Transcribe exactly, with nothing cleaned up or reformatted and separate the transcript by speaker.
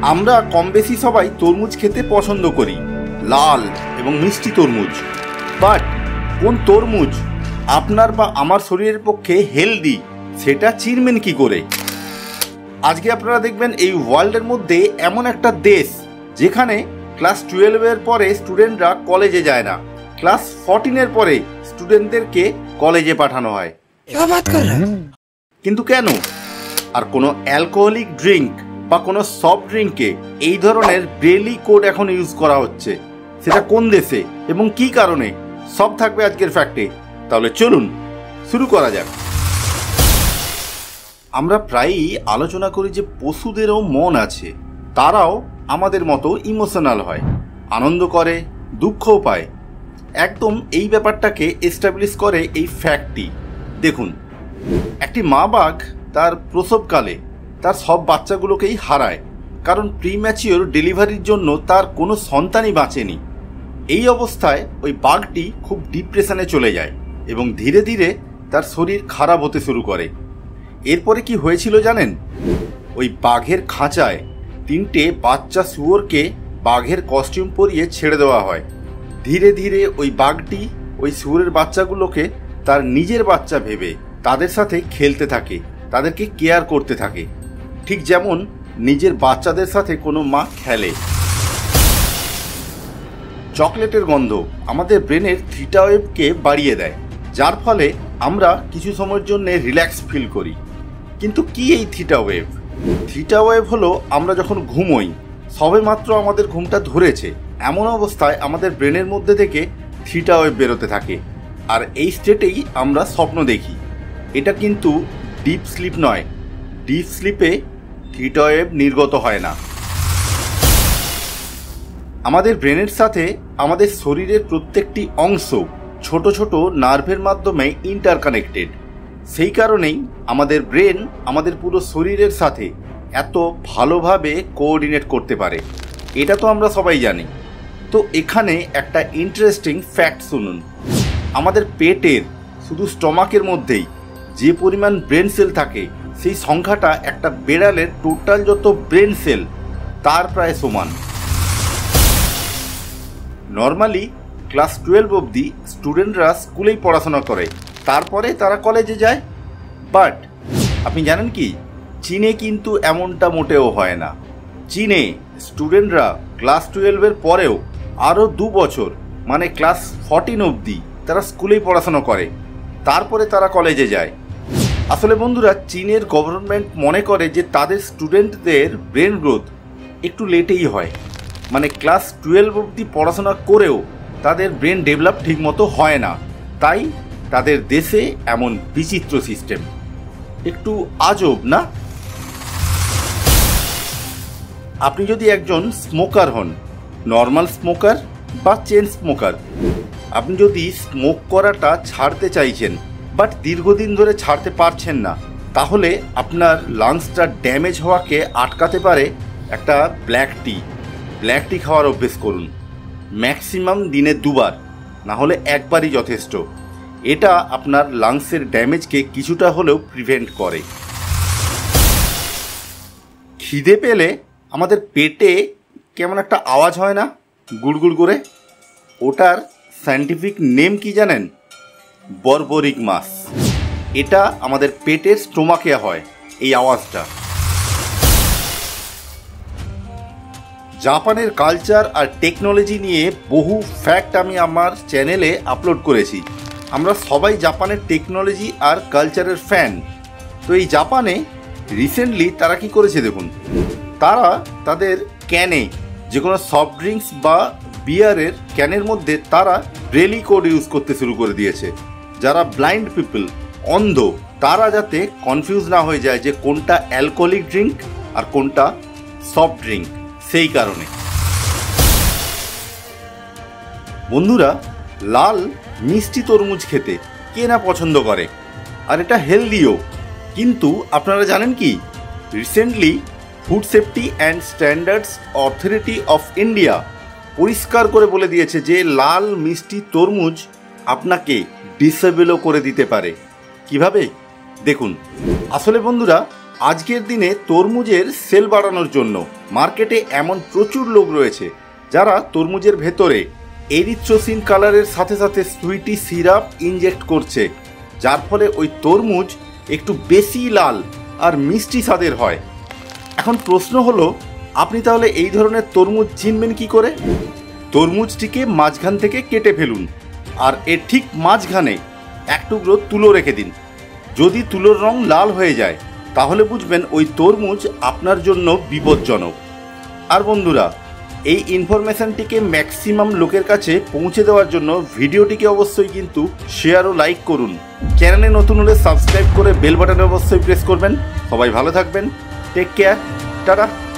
Speaker 1: আমরা কম বেশি সবাই তরমুজ খেতে পছন্দ করি, লাল এবং মিষ্টি তরমুজ। বাট কোন তরমুজ আপনার বা আমার শরীরের পক্ষে হেলদি সেটা চিনবেন কি করে? আজকে আপনারা দেখবেন এই ওয়ার্ল্ডের মধ্যে এমন একটা দেশ যেখানে ক্লাস টুয়েলভের পরে স্টুডেন্টরা কলেজে যায় না, ক্লাস ফোরটিনের পরে স্টুডেন্টদেরকে কলেজে পাঠানো হয়। কিন্তু কেন? আর কোনো অ্যালকোহলিক ড্রিঙ্ক বা কোনো সফট ড্রিঙ্কে এই ধরনের ব্রেলি কোড এখন ইউজ করা হচ্ছে, সেটা কোন দেশে এবং কি কারণে, সব থাকবে আজকের ফ্যাক্টে। তাহলে চলুন শুরু করা যাক। আমরা প্রায়ই আলোচনা করি যে পশুদেরও মন আছে, তারাও আমাদের মতো ইমোশনাল হয়, আনন্দ করে, দুঃখও পায়। একদম এই ব্যাপারটাকে এস্টাবলিশ করে এই ফ্যাক্টটি। দেখুন, একটি মা বাঘ তার প্রসবকালে তার সব বাচ্চাগুলোকেই হারায়, কারণ প্রিম্যাচিওর ডেলিভারির জন্য তার কোনো সন্তানই বাঁচেনি। এই অবস্থায় ওই বাঘটি খুব ডিপ্রেশনে চলে যায় এবং ধীরে ধীরে তার শরীর খারাপ হতে শুরু করে। এরপরে কি হয়েছিল জানেন? ওই বাঘের খাঁচায় তিনটে বাচ্চা শুয়োরকে বাঘের কস্টিউম পরিয়ে ছেড়ে দেওয়া হয়। ধীরে ধীরে ওই বাঘটি ওই শুয়োরের বাচ্চাগুলোকে তার নিজের বাচ্চা ভেবে তাদের সাথে খেলতে থাকে, তাদেরকে কেয়ার করতে থাকে, ঠিক যেমন নিজের বাচ্চাদের সাথে কোনো মা খেলে। চকলেটের গন্ধ আমাদের ব্রেনের থিটা ওয়েভকে বাড়িয়ে দেয়, যার ফলে আমরা কিছু সময়ের জন্য রিল্যাক্স ফিল করি। কিন্তু কি এই থিটা ওয়েভ? থিটা ওয়েভ হলো আমরা যখন ঘুমোই, সবে মাত্র আমাদের ঘুমটা ধরেছে, এমন অবস্থায় আমাদের ব্রেনের মধ্যে থেকে থিটা ওয়েভ বেরোতে থাকে, আর এই স্টেটেই আমরা স্বপ্ন দেখি। এটা কিন্তু ডিপ স্লিপ নয়, ডিপ স্লিপে থিটা ওয়েভ নির্গত হয় না। আমাদের ব্রেনের সাথে আমাদের শরীরের প্রত্যেকটি অংশ ছোট ছোট নার্ভের মাধ্যমে ইন্টারকানেক্টেড। সেই কারণেই আমাদের ব্রেন আমাদের পুরো শরীরের সাথে এত ভালোভাবে কোঅর্ডিনেট করতে পারে। এটা তো আমরা সবাই জানি। তো এখানে একটা ইন্টারেস্টিং ফ্যাক্ট শুনুন। আমাদের পেটের শুধু স্টমাকের মধ্যেই যে পরিমাণ ব্রেন সেল থাকে, সেই সংখ্যাটা একটা বেড়ালের টোটাল যত ব্রেন সেল তার প্রায় সমান। নর্মালি ক্লাস টুয়েলভ অবধি স্টুডেন্টরা স্কুলেই পড়াশোনা করে, তারপরে তারা কলেজে যায়। বাট আপনি জানেন কি, চীনে কিন্তু এমনটা মোটেও হয় না। চীনে স্টুডেন্টরা ক্লাস টুয়েলভের পরেও আরও দু বছর মানে ক্লাস ফোরটিন অবধি তারা স্কুলেই পড়াশোনা করে, তারপরে তারা কলেজে যায়। আসলে বন্ধুরা, চীনের গভর্নমেন্ট মনে করে যে তাদের স্টুডেন্টদের ব্রেন গ্রোথ একটু লেটেই হয়, মানে ক্লাস টুয়েলভ অবধি পড়াশোনা করেও তাদের ব্রেন ডেভেলপ ঠিকমতো হয় না। তাই তাদের দেশে এমন বিচিত্র সিস্টেম। একটু আজব না? আপনি যদি একজন স্মোকার হন, নর্মাল স্মোকার বা চেন স্মোকার, আপনি যদি স্মোক করাটা ছাড়তে চাইছেন বাট দীর্ঘদিন ধরে ছাড়তে পারছেন না, তাহলে আপনার লাংসটা ড্যামেজ হওয়াকে আটকাতে পারে একটা ব্ল্যাক টি। ব্ল্যাক টি খাওয়ার অভ্যেস করুন, ম্যাক্সিমাম দিনে দুবার, না হলে একবারই যথেষ্ট। এটা আপনার লাংসের ড্যামেজকে কিছুটা হলেও প্রিভেন্ট করে। খিদে পেলে আমাদের পেটে কেমন একটা আওয়াজ হয় না, গুড়গুড় করে? ওটার সায়েন্টিফিক নেম কি জানেন? বর্বরিক মাস। এটা আমাদের পেটের স্টোমাকে হয় এই আওয়াজটা। জাপানের কালচার আর টেকনোলজি নিয়ে বহু ফ্যাক্ট আমি আমার চ্যানেলে আপলোড করেছি। আমরা সবাই জাপানের টেকনোলজি আর কালচারের ফ্যান। তো এই জাপানে রিসেন্টলি তারা কি করেছে দেখুন। তারা তাদের ক্যানে, যে কোনো সফট ড্রিঙ্কস বা বিয়ারের ক্যানের মধ্যে তারা ব্রেলি কোড ইউজ করতে শুরু করে দিয়েছে। যারা ব্লাইন্ড পিপল, অন্ধ, তারা যাতে কনফিউজ না হয়ে যায় যে কোনটা অ্যালকোহলিক ড্রিঙ্ক আর কোনটা সফট ড্রিঙ্ক, সেই কারণে। বন্ধুরা, লাল মিষ্টি তরমুজ খেতে কে না পছন্দ করে, আর এটা হেলদিও। কিন্তু আপনারা জানেন কি, recently food safety and standards authority of India পরিষ্কার করে বলে দিয়েছে যে লাল মিষ্টি তরমুজ আপনাকে ডিসেবলও করে দিতে পারে। কিভাবে? দেখুন, আসলে বন্ধুরা, আজকের দিনে তরমুজের সেল বাড়ানোর জন্য মার্কেটে এমন প্রচুর লোক রয়েছে যারা তরমুজের ভেতরে এরিথ্রোসিন কালারের সাথে সাথে সুইটি সিরাপ ইনজেক্ট করছে, যার ফলে ওই তরমুজ একটু বেশি লাল আর মিষ্টি স্বাদের হয়। এখন প্রশ্ন হলো, আপনি তাহলে এই ধরনের তরমুজ চিনবেন কি করে? তরমুজটিকে মাঝখান থেকে কেটে ফেলুন আর এর ঠিক মাঝখানে এক টুকরো তুলো রেখে দিন। যদি তুলোর রং লাল হয়ে যায় তাহলে বুঝবেন ওই তরমুজ আপনার জন্য বিপজ্জনক। আর বন্ধুরা, এই ইনফরমেশনটিকে ম্যাক্সিমাম লোকের কাছে পৌঁছে দেওয়ার জন্য ভিডিওটিকে অবশ্যই কিন্তু শেয়ার ও লাইক করুন। চ্যানেলে নতুন হলে সাবস্ক্রাইব করে বেল বাটনে অবশ্যই প্রেস করবেন। সবাই ভালো থাকবেন, টেক কেয়ার, টাটা।